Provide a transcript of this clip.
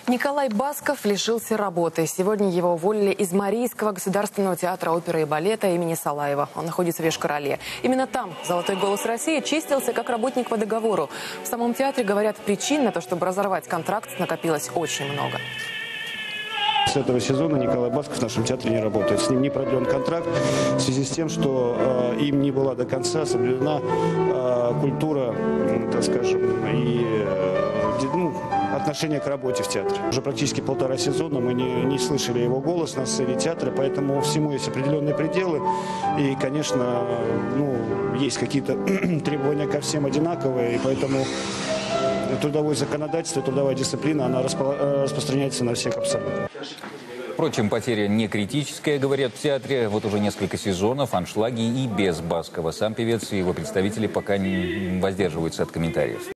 Николай Басков лишился работы. Сегодня его уволили из Марийского государственного театра оперы и балета имени Салаева. Он находится в Йошкар-Оле. Именно там «Золотой голос России» чистился как работник по договору. В самом театре, говорят, причин на то, чтобы разорвать контракт, накопилось очень много. С этого сезона Николай Басков в нашем театре не работает. С ним не продлен контракт в связи с тем, что им не была до конца соблюдена культура, так скажем, и отношение к работе в театре. Уже практически 1,5 сезона мы не слышали его голос на сцене театра, поэтому всему есть определенные пределы. И, конечно, есть какие-то требования ко всем одинаковые, и поэтому трудовое законодательство, трудовая дисциплина, она распространяется на всех абсолютно. Впрочем, потеря не критическая, говорят в театре. Вот уже несколько сезонов аншлаги и без Баскова. Сам певец и его представители пока не воздерживаются от комментариев.